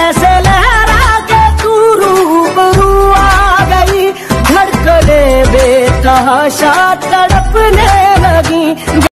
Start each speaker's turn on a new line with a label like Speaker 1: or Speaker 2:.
Speaker 1: ऐसे लहरा के तू रूबरू आ गई, धड़कने बेतहाशा तड़पने लगी।